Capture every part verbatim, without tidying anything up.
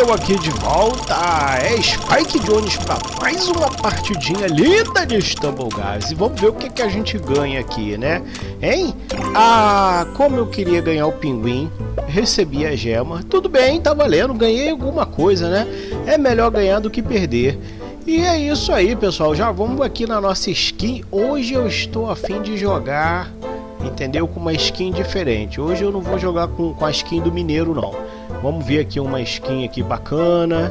eu aqui de volta, é Spike Jones para mais uma partidinha linda de Stumble Guys. E vamos ver o que, que a gente ganha aqui, né? Hein? Ah, como eu queria ganhar o pinguim, recebi a gema. Tudo bem, tá valendo, ganhei alguma coisa, né? É melhor ganhar do que perder. E é isso aí, pessoal, já vamos aqui na nossa skin. Hoje eu estou a fim de jogar, entendeu? Com uma skin diferente. Hoje eu não vou jogar com, com a skin do Mineiro, não. Vamos ver aqui uma skin aqui bacana.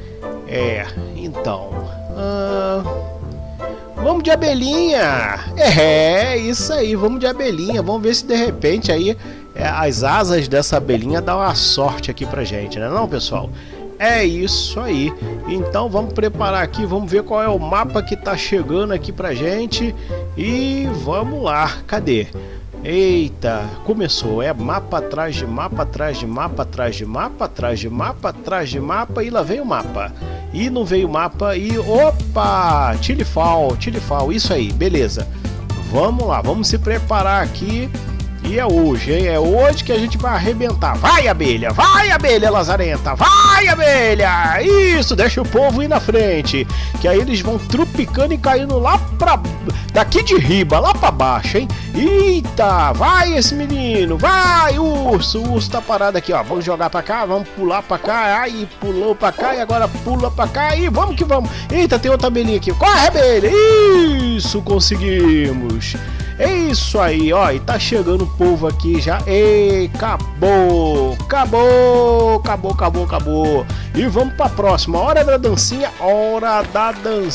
É, então ah, vamos de abelhinha. É, isso aí, vamos de abelhinha. Vamos ver se de repente aí é, as asas dessa abelhinha dão uma sorte aqui pra gente, né não, pessoal? É isso aí. Então vamos preparar aqui, vamos ver qual é o mapa que tá chegando aqui pra gente. E vamos lá, cadê? Eita, começou, é mapa atrás de mapa, atrás de mapa, atrás de mapa, atrás de mapa, atrás de mapa, e lá vem o mapa. E não veio o mapa, e opa, Tilifal, Tilifal, isso aí, beleza. Vamos lá, vamos se preparar aqui. E é hoje, hein? É hoje que a gente vai arrebentar. Vai, abelha! Vai, abelha lazarenta! Vai, abelha! Isso, deixa o povo ir na frente. Que aí eles vão trupicando e caindo lá pra... daqui de riba, lá pra baixo, hein? Eita! Vai esse menino! Vai, urso! O urso tá parado aqui, ó. Vamos jogar pra cá, vamos pular pra cá. Aí, pulou pra cá e agora pula pra cá. E vamos que vamos! Eita, tem outra abelhinha aqui. Corre, abelha! Isso, conseguimos! É isso aí, ó, e tá chegando o povo aqui já. Ei, acabou, acabou, acabou, acabou, acabou. E vamos pra próxima, hora da dancinha, hora da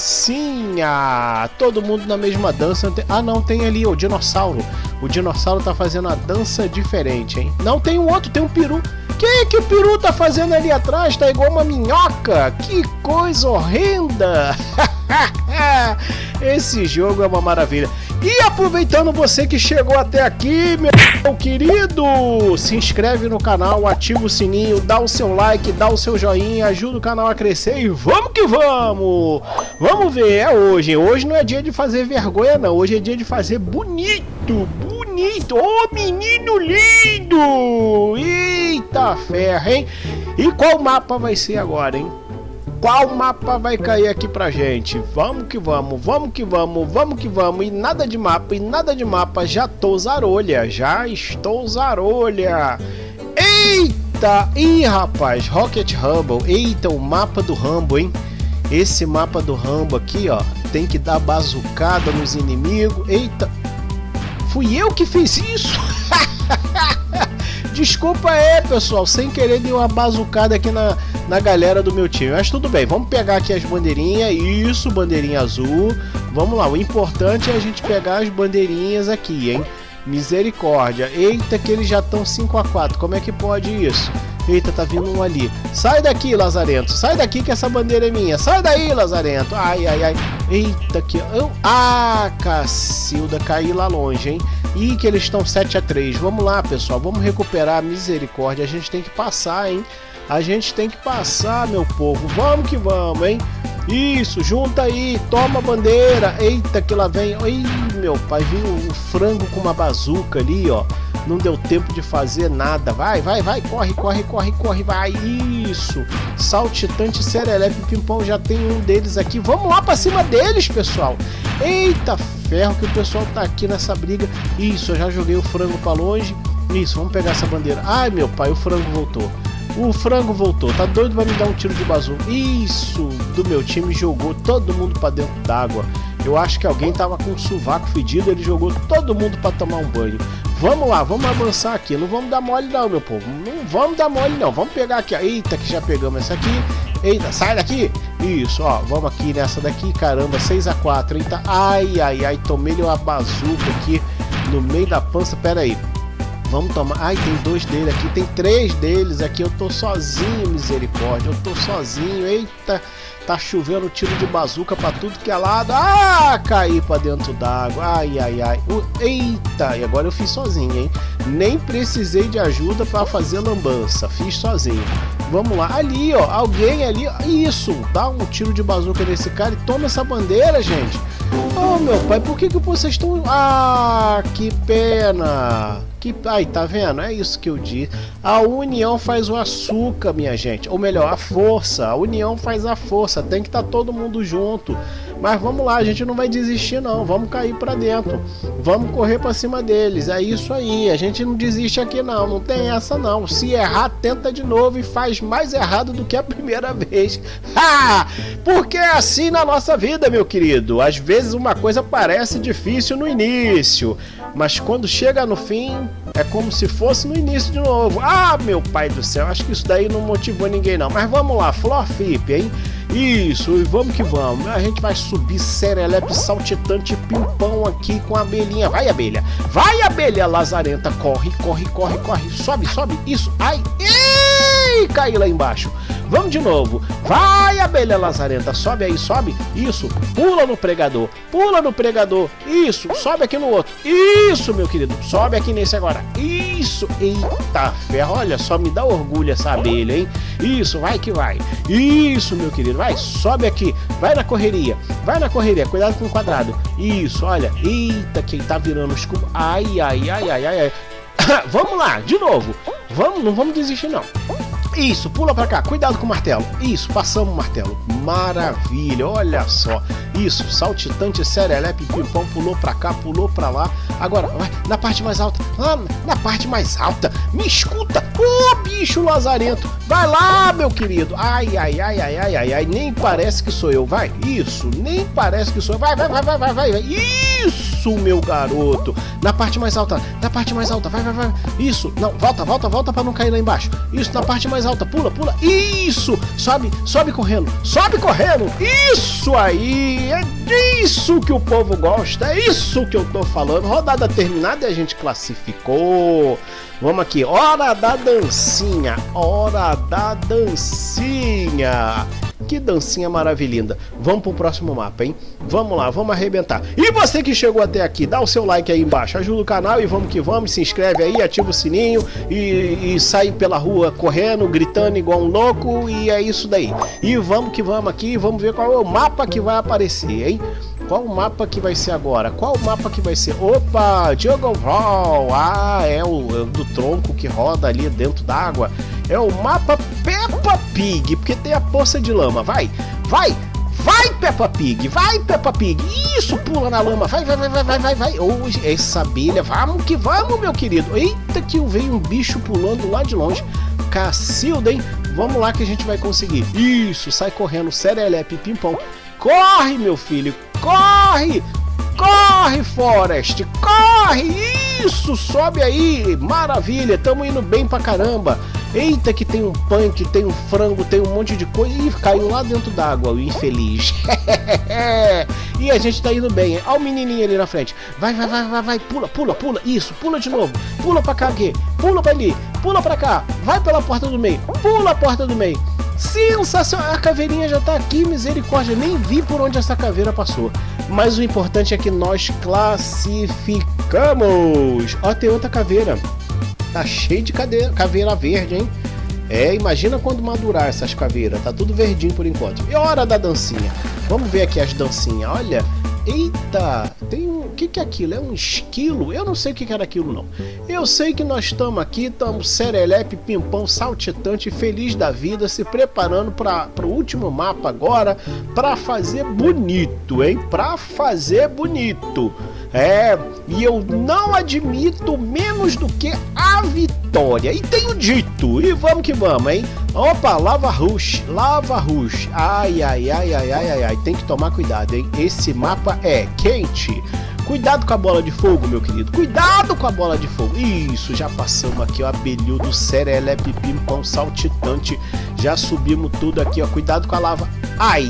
dancinha. Todo mundo na mesma dança. Ah, não, tem ali o dinossauro. O dinossauro tá fazendo a dança diferente, hein? Não, tem um outro, tem um peru. Que que o peru tá fazendo ali atrás? Tá igual uma minhoca. Que coisa horrenda. Esse jogo é uma maravilha. E aproveitando você que chegou até aqui, meu querido, se inscreve no canal, ativa o sininho, dá o seu like, dá o seu joinha, ajuda o canal a crescer e vamos que vamos! Vamos ver, é hoje. Hoje não é dia de fazer vergonha não, hoje é dia de fazer bonito, bonito. Ô oh, menino lindo! Eita ferro, hein? E qual mapa vai ser agora, hein? Qual mapa vai cair aqui pra gente? Vamos que vamos, vamos que vamos, vamos que vamos. E nada de mapa, e nada de mapa. Já tô zarolha, já estou zarolha. Eita! Ih, rapaz, Rocket Rumble. Eita, o mapa do Rambo, hein? Esse mapa do Rambo aqui, ó. Tem que dar bazucada nos inimigos. Eita! Fui eu que fiz isso? Desculpa aí, pessoal, sem querer dei uma bazucada aqui na, na galera do meu time. Mas tudo bem, vamos pegar aqui as bandeirinhas. Isso, bandeirinha azul. Vamos lá, o importante é a gente pegar as bandeirinhas aqui, hein? Misericórdia. Eita, que eles já estão cinco a quatro. Como é que pode isso? Eita, tá vindo um ali. Sai daqui, Lazarento. Sai daqui que essa bandeira é minha. Sai daí, Lazarento. Ai, ai, ai. Eita, que... Ah, Cacilda, caí lá longe, hein? Ih, que eles estão sete a três. Vamos lá, pessoal. Vamos recuperar a misericórdia. A gente tem que passar, hein? A gente tem que passar, meu povo. Vamos que vamos, hein? Isso, junta aí. Toma a bandeira. Eita, que lá vem. Ih, meu pai, viu o frango com uma bazuca ali, ó. Não deu tempo de fazer nada. Vai, vai, vai. Corre, corre, corre, corre. Vai. Isso. Saltitante, serelepe, pimpão. Já tem um deles aqui. Vamos lá pra cima deles, pessoal. Eita, ferro que o pessoal tá aqui nessa briga. Isso, eu já joguei o frango pra longe. Isso, vamos pegar essa bandeira. Ai, meu pai, o frango voltou. O frango voltou. Tá doido pra me dar um tiro de bazuca. Isso, do meu time jogou todo mundo pra dentro d'água. Eu acho que alguém tava com um sovaco fedido. Ele jogou todo mundo pra tomar um banho. Vamos lá, vamos avançar aqui. Não vamos dar mole não, meu povo. Não vamos dar mole não. Vamos pegar aqui. Eita, que já pegamos essa aqui. Eita, sai daqui. Isso, ó. Vamos aqui nessa daqui. Caramba, seis a quatro. Eita, ai, ai, ai. Tomei-lhe uma bazuca aqui no meio da pança. Pera aí. Vamos tomar. Ai, tem dois deles aqui. Tem três deles aqui. Eu tô sozinho, misericórdia. Eu tô sozinho. Eita. Tá chovendo tiro de bazuca pra tudo que é lado. Ah, caí pra dentro d'água. Ai, ai, ai. Uh, eita, e agora eu fiz sozinho, hein? Nem precisei de ajuda pra fazer lambança. Fiz sozinho. Vamos lá. Ali, ó. Alguém ali. Isso. Dá um tiro de bazuca nesse cara e toma essa bandeira, gente. Oh, meu pai, por que que vocês estão... Ah, que pena. Que, ai, tá vendo? É isso que eu disse. A união faz o açúcar, minha gente. Ou melhor, a força. A união faz a força. Tem que estar todo mundo junto. Mas vamos lá, a gente não vai desistir não. Vamos cair pra dentro. Vamos correr pra cima deles. É isso aí. A gente não desiste aqui não. Não tem essa não. Se errar, tenta de novo e faz mais errado do que a primeira vez. Ha! Porque é assim na nossa vida, meu querido. Às vezes uma coisa parece difícil no início, mas quando chega no fim, é como se fosse no início de novo. Ah, meu pai do céu, acho que isso daí não motivou ninguém não. Mas vamos lá, Flor Flip, hein? Isso, e vamos que vamos. A gente vai subir serelepe saltitante pimpão aqui com a abelhinha. Vai, abelha. Vai, abelha lazarenta. Corre, corre, corre, corre. Sobe, sobe. Isso. Ai. Ei, cai lá embaixo. Vamos de novo. Vai, abelha lazarenta. Sobe aí, sobe. Isso. Pula no pregador. Pula no pregador. Isso. Sobe aqui no outro. Isso, meu querido. Sobe aqui nesse agora. Isso. Eita ferro. Olha só, me dá orgulho essa abelha, hein? Isso. Vai que vai. Isso, meu querido. Vai. Sobe aqui. Vai na correria. Vai na correria. Cuidado com o quadrado. Isso. Olha. Eita, quem tá virando os cubos. Ai, ai, ai, ai, ai, ai. Vamos lá. De novo. Vamos. Não vamos desistir, não. Isso, pula pra cá, cuidado com o martelo. Isso, passamos o martelo. Maravilha, olha só. Isso, saltitante, serelepe, pimpão, pulou pra cá, pulou pra lá. Agora, vai, na parte mais alta. Ah, na parte mais alta. Me escuta, ô oh, bicho lazarento. Vai lá, meu querido. Ai, ai, ai, ai, ai, ai, ai. Nem parece que sou eu, vai. Isso, nem parece que sou eu. Vai, vai, vai, vai, vai, vai, vai. Isso, meu garoto. Na parte mais alta, na parte mais alta. Vai, vai, vai. Isso, não, volta, volta, volta pra não cair lá embaixo. Isso, na parte mais alta, pula, pula, isso, sobe, sobe correndo, sobe correndo, isso aí, é disso que o povo gosta, é isso que eu tô falando. Rodada terminada e a gente classificou. Vamos aqui, hora da dancinha, hora da dancinha. Que dancinha maravilhinda. Vamos pro próximo mapa, hein? Vamos lá, vamos arrebentar. E você que chegou até aqui, dá o seu like aí embaixo, ajuda o canal e vamos que vamos. Se inscreve aí, ativa o sininho e, e sai pela rua correndo, gritando igual um louco. E é isso daí. E vamos que vamos aqui, vamos ver qual é o mapa que vai aparecer, hein? Qual o mapa que vai ser agora? Qual o mapa que vai ser? Opa, Jungle Brawl. Ah, é o, é o do tronco que roda ali dentro d'água. É o mapa Peppa Pig, porque tem a poça de lama. Vai, vai, vai, Peppa Pig, vai, Peppa Pig. Isso, pula na lama. Vai, vai, vai, vai, vai, vai, vai. Oh, essa abelha, vamos que vamos, meu querido. Eita, que veio um bicho pulando lá de longe. Cacilda, hein? Vamos lá que a gente vai conseguir. Isso, sai correndo, serelepe, pimpão. Corre, meu filho, corre! Corre, Forest, corre! Isso, sobe aí, maravilha, tamo indo bem pra caramba. Eita, que tem um punk, tem um frango, tem um monte de coisa. Ih, caiu lá dentro d'água, o infeliz. E a gente tá indo bem, hein? Olha o menininho ali na frente. Vai, vai, vai, vai, vai, pula, pula, pula. Isso, pula de novo. Pula pra cá aqui, pula pra ali, pula pra cá. Vai pela porta do meio, pula a porta do meio. Sensacional, a caveirinha já tá aqui, misericórdia, nem vi por onde essa caveira passou. Mas o importante é que nós classificamos. Ó, tem outra caveira. Tá cheio de cadeira, caveira verde, hein? É, imagina quando madurar essas caveiras. Tá tudo verdinho por enquanto. E hora da dancinha. Vamos ver aqui as dancinhas, olha. Eita, tem um... O que que é aquilo? É um esquilo? Eu não sei o que que era aquilo, não. Eu sei que nós estamos aqui, estamos serelepe, pimpão, saltitante, feliz da vida, se preparando para o último mapa agora, para fazer bonito, hein? Para fazer bonito. É, e eu não admito menos do que a vitória. E tenho dito, e vamos que vamos, hein? Opa, lava rush, lava rush. Ai, ai, ai, ai, ai, ai, ai. Tem que tomar cuidado, hein? Esse mapa é quente. Cuidado com a bola de fogo, meu querido. Cuidado com a bola de fogo. Isso, já passamos aqui, ó. Abelhudo, serelepe, pimpão, saltitante. Já subimos tudo aqui, ó. Cuidado com a lava. Ai!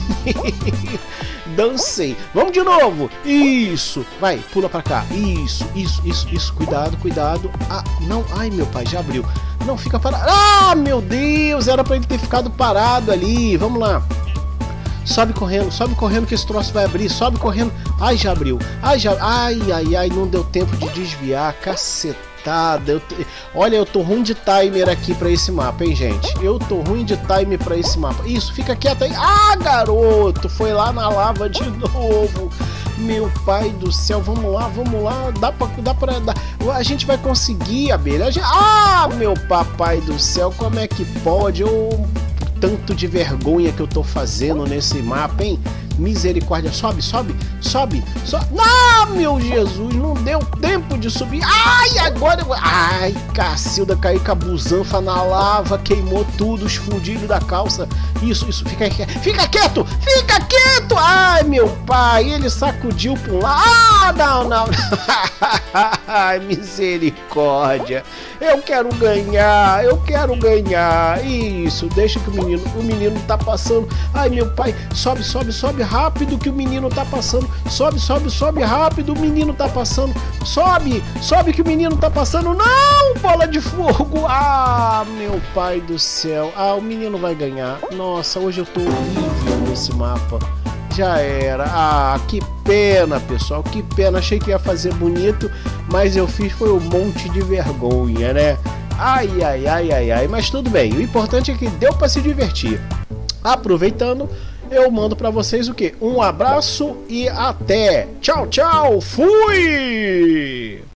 Dancei. Vamos de novo. Isso. Vai, pula pra cá. Isso, isso, isso, isso. Cuidado, cuidado. Ah, não. Ai, meu pai, já abriu. Não, fica parado. Ah, meu Deus. Era pra ele ter ficado parado ali. Vamos lá. Sobe correndo, sobe correndo que esse troço vai abrir. Sobe correndo. Ai, já abriu. Ai, já... Ai, ai, ai. Não deu tempo de desviar. Cacetada. Eu te... Olha, eu tô ruim de timer aqui pra esse mapa, hein, gente? Eu tô ruim de timer pra esse mapa. Isso, fica quieto aí. Ah, garoto. Foi lá na lava de novo. Meu pai do céu, vamos lá, vamos lá. Dá pra, dá pra, dá. A gente vai conseguir, abelha. A gente... Ah, meu papai do céu, como é que pode? Eu... Tanto de vergonha que eu tô fazendo nesse mapa, hein? Misericórdia, sobe, sobe, sobe, sobe. Ah, meu Jesus, não deu tempo de subir. Ai, agora eu... Ai, Cacilda, caí com a busanfa na lava, queimou tudo, os fundilhos da calça. Isso, isso, fica quieto, fica quieto, fica quieto. Ai, meu pai, ele sacudiu por lá. Ah, não, não. Ai, misericórdia. Eu quero ganhar, eu quero ganhar. Isso, deixa que o menino, o menino tá passando. Ai, meu pai, sobe, sobe, sobe rápido que o menino tá passando. Sobe, sobe, sobe rápido, o menino tá passando. Sobe, sobe que o menino tá passando. Não, bola de fogo. Ah, meu pai do céu. Ah, o menino vai ganhar. Nossa, hoje eu tô horrível nesse mapa. Já era. Ah, que pena, pessoal, que pena. Achei que ia fazer bonito, mas eu fiz foi um monte de vergonha, né? Ai, ai, ai, ai, ai. Mas tudo bem, o importante é que deu pra se divertir. Aproveitando, eu mando pra vocês o quê? Um abraço e até. Tchau, tchau. Fui!